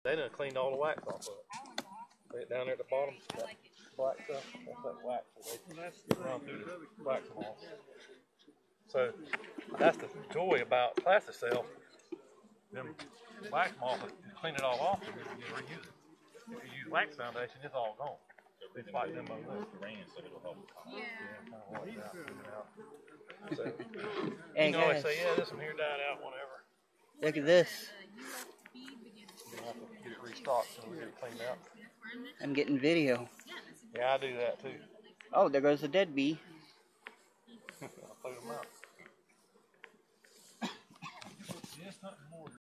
They done cleaned all the wax off of it. Lay it down there at the bottom. That black stuff. That's that wax. They run through the wax mold. So that's the joy about plasticell. Them wax mold, you clean it all off and you can reuse it. If you use wax foundation, it's all gone. It's like them over there. So it'll help. So, hey, you can always say, yeah, this one here died out, whatever. Look at this. You'll have to get it restocked so we get it cleaned out. I'm getting video. Yeah, I do that too. Oh, there goes the dead bee. I'll put them out. Just nothing more.